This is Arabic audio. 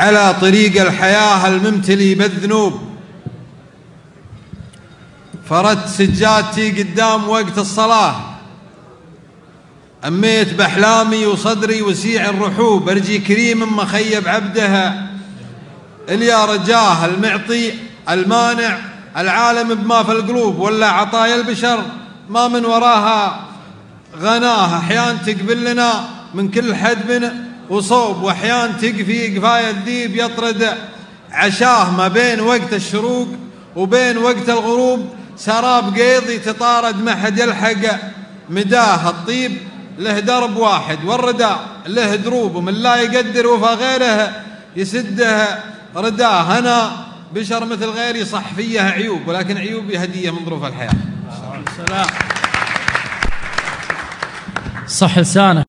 على طريق الحياة الممتلي بالذنوب. فردت سجادتي قدام وقت الصلاة، أميت بأحلامي وصدري وسيع الرحوب، أرجي كريم مخيب عبدها اليا رجاه المعطي المانع، العالم بما في القلوب ولا عطايا البشر ما من وراها غناه. أحيان تقبل لنا من كل حدب وصوب، وأحيان تقفي قفايا الذيب يطرد عشاه. ما بين وقت الشروق وبين وقت الغروب سراب قيضي تطارد ما حد يلحق مداه. الطيب له درب واحد والرداء له دروب، ومن لا يقدر وفا غيره يسده رداه. أنا بشر مثل غيري صح فيه عيوب، ولكن عيوبي هدية من ظروف الحياة. صح لسانه.